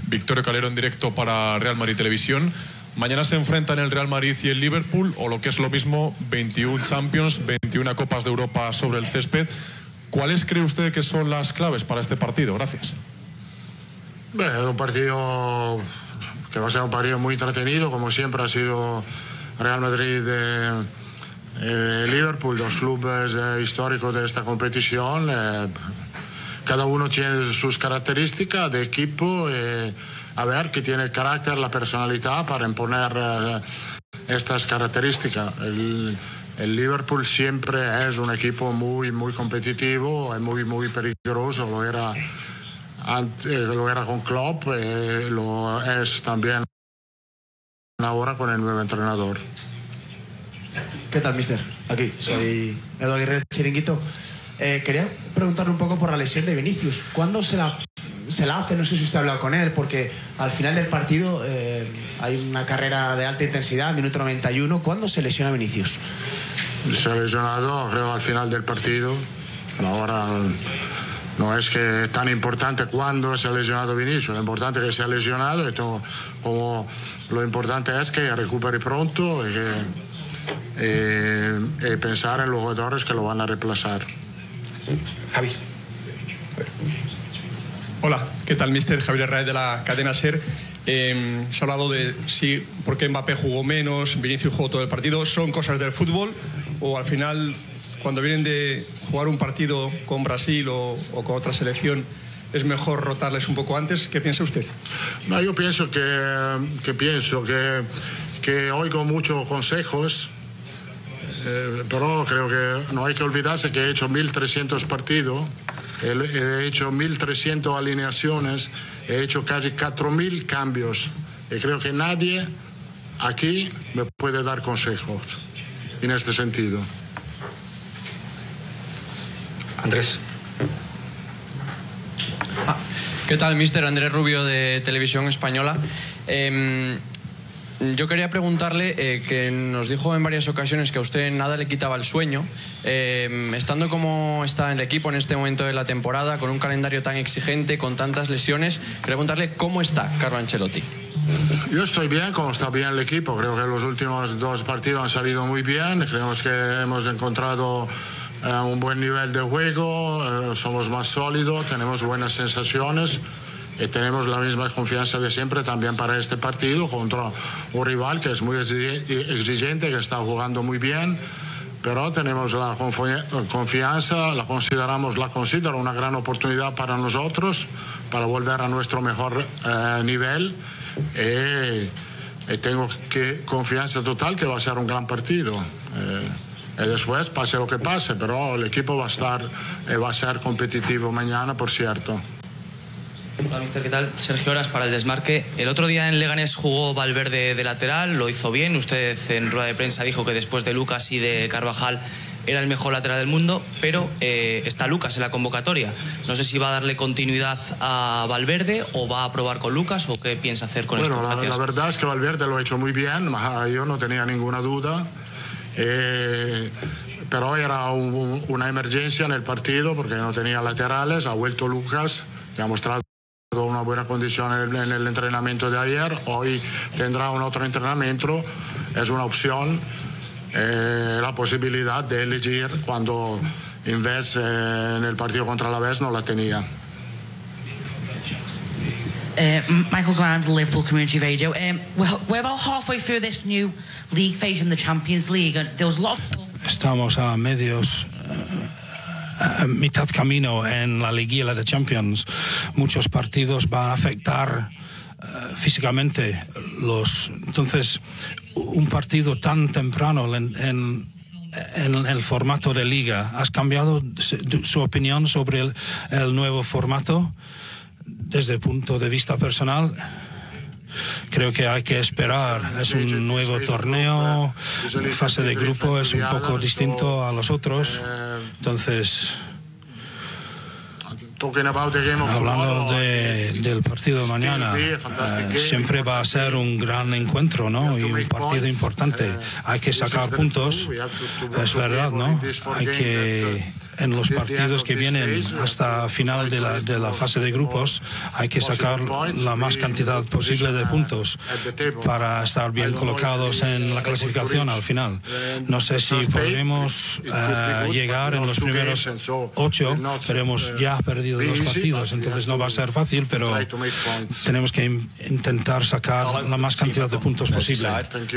Victorio Calero en directo para Real Madrid Televisión. Mañana se enfrentan el Real Madrid y el Liverpool, o lo que es lo mismo, 21 Champions, 21 Copas de Europa sobre el césped. ¿Cuáles cree usted que son las claves para este partido? Gracias. Es un partido que va a ser un partido muy entretenido, como siempre ha sido Real Madrid Liverpool, dos clubes históricos de esta competición. Cada uno tiene sus características de equipo. A ver, que tiene el carácter, la personalidad para imponer estas características. El Liverpool siempre es un equipo muy, muy competitivo, es muy peligroso. Lo era con Klopp, lo es también ahora con el nuevo entrenador. ¿Qué tal, mister? Aquí, soy Edu Aguirre, Chiringuito. Quería preguntarle un poco por la lesión de Vinicius. ¿Cuándo se la hace? No sé si usted ha hablado con él, porque al final del partido hay una carrera de alta intensidad, minuto 91. ¿Cuándo se lesiona Vinicius? Se ha lesionado, creo, al final del partido. Ahora no es que es tan importante cuándo se ha lesionado Vinicius, lo importante es que se ha lesionado, y como lo importante es que recupere pronto y pensar en los jugadores que lo van a reemplazar. Javi. Hola, ¿qué tal, mister? Javier Herráez de la cadena SER. Se ha hablado de si por qué Mbappé jugó menos, Vinicius jugó todo el partido. ¿Son cosas del fútbol o al final, cuando vienen de jugar un partido con Brasil o con otra selección, es mejor rotarles un poco antes? ¿Qué piensa usted? No, yo pienso que oigo muchos consejos, pero creo que no hay que olvidarse que he hecho 1.300 partidos, he hecho 1.300 alineaciones, he hecho casi 4.000 cambios, y creo que nadie aquí me puede dar consejos en este sentido. Andrés. ¿Qué tal, mister? Andrés Rubio, de Televisión Española. Yo quería preguntarle, que nos dijo en varias ocasiones que a usted nada le quitaba el sueño. Estando como está el equipo en este momento de la temporada, con un calendario tan exigente, con tantas lesiones, quería preguntarle cómo está Carlo Ancelotti. Yo estoy bien, como está bien el equipo. Creo que los últimos 2 partidos han salido muy bien. Creemos que hemos encontrado un buen nivel de juego, somos más sólidos, tenemos buenas sensaciones y tenemos la misma confianza de siempre también para este partido contra un rival que es muy exigente, que está jugando muy bien, pero tenemos la confianza, la considero una gran oportunidad para nosotros, para volver a nuestro mejor nivel, y tengo confianza total que va a ser un gran partido. Y después, pase lo que pase, pero el equipo va a ser competitivo mañana, por cierto. Hola, mister, ¿qué tal? Sergio Horas para El Desmarque. El otro día en Leganés jugó Valverde de lateral, lo hizo bien. Usted en rueda de prensa dijo que después de Lucas y de Carvajal era el mejor lateral del mundo, pero está Lucas en la convocatoria. No sé si va a darle continuidad a Valverde o va a probar con Lucas, o qué piensa hacer con esto. Bueno, la verdad es que Valverde lo ha hecho muy bien, yo no tenía ninguna duda. Pero era una emergencia en el partido porque no tenía laterales. Ha vuelto Lucas, que ha mostrado una buena condición en el entrenamiento de ayer. Hoy tendrá un otro entrenamiento. Es una opción, la posibilidad de elegir cuando en vez en el partido contra la Vez no la tenía. Michael Grant, Liverpool Community Radio. We're about halfway through this new league phase in the Champions League, and there was lots of... Estamos a mitad camino en la liguilla de Champions. Muchos partidos van a afectar físicamente entonces un partido tan temprano en el formato de liga. ¿Has cambiado su opinión sobre el nuevo formato? Desde el punto de vista personal, creo que hay que esperar. Es un nuevo torneo, la fase de grupo es un poco distinto a los otros. Entonces, hablando del partido de mañana, siempre va a ser un gran encuentro, ¿no? Y un partido importante. Hay que sacar puntos, es verdad, ¿no? Hay que en los partidos que vienen hasta final de la fase de grupos hay que sacar la más cantidad posible de puntos para estar bien colocados en la clasificación al final. No sé si podremos llegar en los primeros 8, pero hemos ya perdido 2 partidos, entonces no va a ser fácil, pero tenemos que intentar sacar la más cantidad de puntos posible.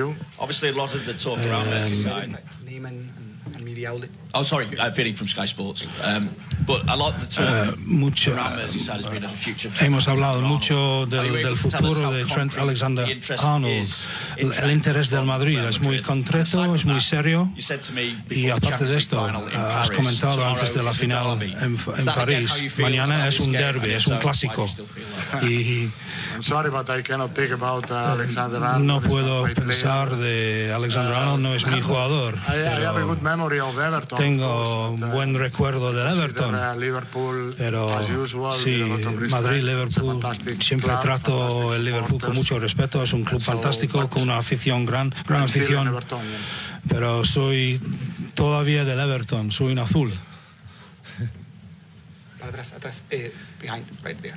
Oh, sorry, Vinny from Sky Sports. But a lot of the talk around Merseyside has been of the future of hemos hablado mucho del futuro de Trent Alexander-Arnold. El interés del Madrid es muy concreto, es muy serio. Y aparte de esto, has comentado antes de la final en París, mañana es un derbi, es un clásico. Y no puedo pensar de Alexander-Arnold, no es mi jugador. Tengo un buen recuerdo del Everton, pero sí, Madrid-Liverpool, siempre trato el Liverpool con mucho respeto, es un club fantástico, con una afición, gran afición, pero soy todavía del Everton, soy un azul. Atrás, behind, right there.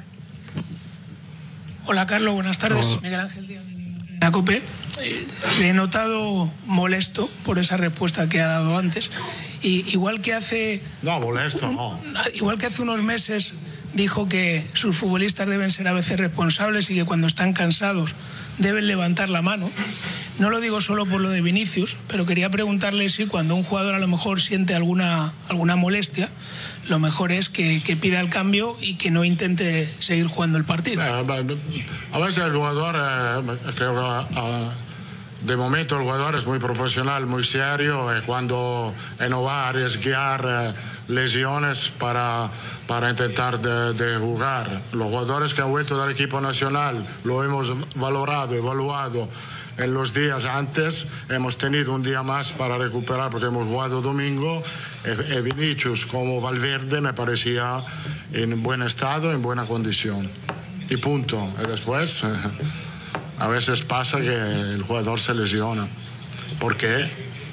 Hola Carlos, buenas tardes. Hola. Miguel Ángel Díaz de la COPE. Le he notado molesto por esa respuesta que ha dado antes. Y igual que hace... No, molesto, no. Igual que hace unos meses dijo que sus futbolistas deben ser a veces responsables y que cuando están cansados deben levantar la mano. No lo digo solo por lo de Vinicius, pero quería preguntarle si cuando un jugador a lo mejor siente alguna molestia, lo mejor es que pida el cambio y que no intente seguir jugando el partido. A veces el jugador, creo que de momento el jugador es muy profesional, muy serio, y cuando no va a arriesgar lesiones para intentar de jugar. Los jugadores que han vuelto del equipo nacional lo hemos valorado, evaluado en los días antes, hemos tenido un día más para recuperar porque hemos jugado domingo. Vinicius como Valverde me parecía en buen estado, en buena condición. Y punto. Y después, a veces pasa que el jugador se lesiona. ¿Por qué?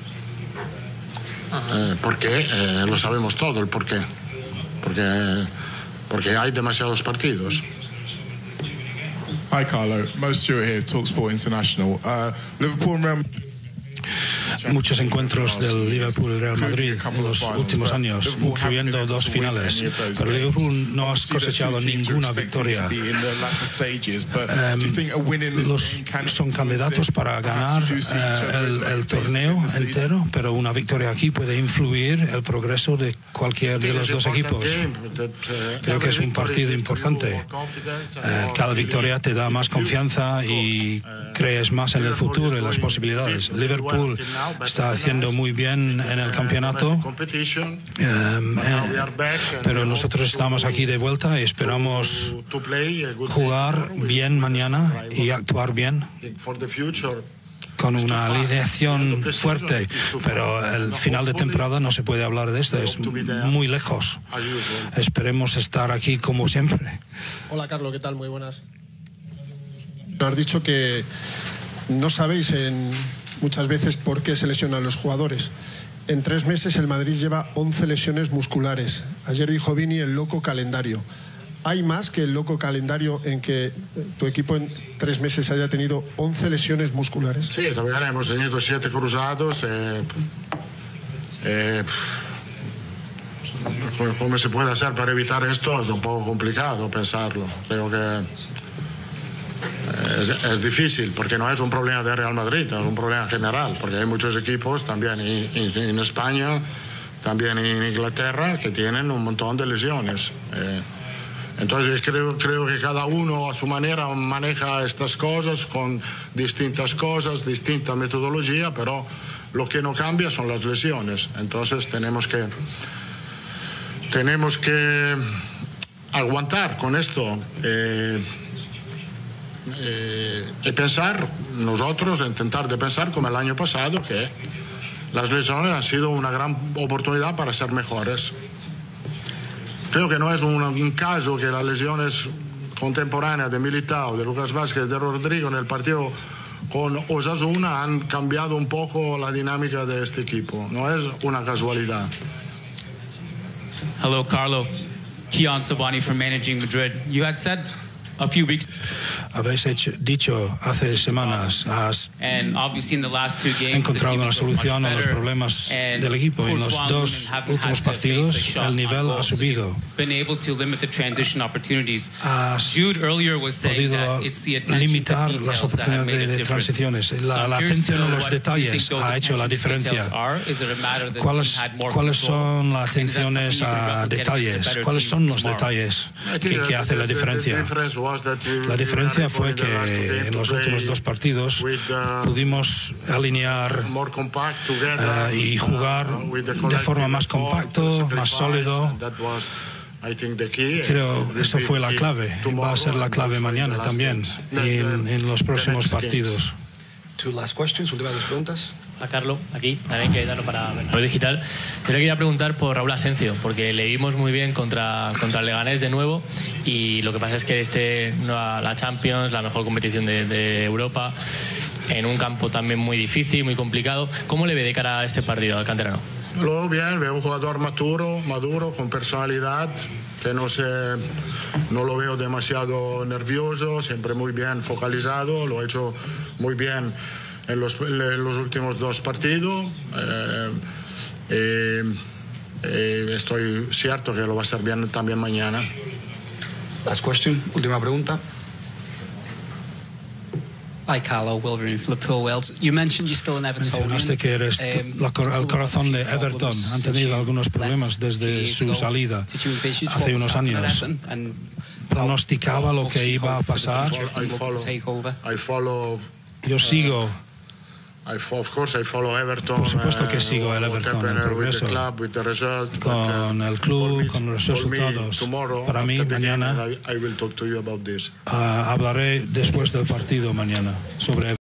Porque lo sabemos todo, el por qué. Porque hay demasiados partidos. Hi Carlo, Mo Stewart here, TalkSport International. Liverpool and Real Madrid. Muchos encuentros del Liverpool y Real Madrid en los últimos años, incluyendo 2 finales, pero Liverpool no ha cosechado ninguna victoria. Son candidatos para ganar el torneo entero, pero una victoria aquí puede influir el progreso de cualquier de los 2 equipos. Creo que es un partido importante. Cada victoria te da más confianza y crees más en el futuro y las posibilidades. Liverpool está haciendo muy bien en el campeonato, pero nosotros estamos aquí de vuelta y esperamos jugar bien mañana y actuar bien con una alineación fuerte, pero el final de temporada no se puede hablar de esto, es muy lejos. Esperemos estar aquí como siempre. Hola Carlos, ¿qué tal? Muy buenas. Has dicho que no sabéis muchas veces por qué se lesionan los jugadores. En 3 meses el Madrid lleva 11 lesiones musculares. Ayer dijo Vini el loco calendario. ¿Hay más que el loco calendario en que tu equipo en 3 meses haya tenido 11 lesiones musculares? Sí, también hemos tenido 7 cruzados. ¿Cómo se puede hacer para evitar esto? Es un poco complicado pensarlo. Creo que es difícil, porque no es un problema de Real Madrid, es un problema general, porque hay muchos equipos también en España, también en Inglaterra, que tienen un montón de lesiones. Entonces creo que cada uno a su manera maneja estas cosas con distintas cosas, distinta metodología, pero lo que no cambia son las lesiones. Entonces tenemos que aguantar con esto. Y pensar, nosotros intentar de pensar como el año pasado, que las lesiones han sido una gran oportunidad para ser mejores. Creo que no es un caso que las lesiones contemporáneas de Militao, de Lucas Vázquez, de Rodrigo en el partido con Osasuna han cambiado un poco la dinámica de este equipo. No es una casualidad. Hello, Carlo. Kiyan Sobhani from Managing Madrid. You had said a few weeks. Habéis dicho hace semanas, has encontrado una solución a los problemas del equipo. En los dos últimos partidos el nivel ha subido. Has podido limitar las oportunidades de transiciones. La atención a los detalles ha hecho la diferencia. ¿Cuáles son las atenciones a detalles? ¿Cuáles son los detalles que hacen la diferencia? La diferencia fue que en los últimos dos partidos pudimos alinear y jugar de forma más compacta, más sólido. Creo que eso fue la clave. Va a ser la clave mañana también en los próximos partidos. Últimas dos preguntas. A Carlo, aquí, también que darlo para Bernabéu Digital. Yo le quería preguntar por Raúl Asencio, porque le vimos muy bien contra el Leganés de nuevo, y lo que pasa es que la Champions, la mejor competición de Europa, en un campo también muy difícil, muy complicado. ¿Cómo le ve de cara a este partido al canterano? Lo veo bien, veo un jugador maduro, con personalidad, que no lo veo demasiado nervioso, siempre muy bien focalizado, lo ha hecho muy bien en los últimos dos partidos. Estoy cierto que lo va a hacer bien también mañana. Last question, última pregunta. Hi, Carlo, Wilbury, Liverpool, Wales. You mentioned you're still an Evertonian. Mencionaste que eres el corazón de Everton. Han tenido algunos problemas desde su salida hace unos años. ¿Pronosticaba lo que iba a pasar? Yo sigo. Por supuesto que sigo el Everton, el progreso, con el club, con los resultados. Para mí, mañana hablaré después del partido mañana sobre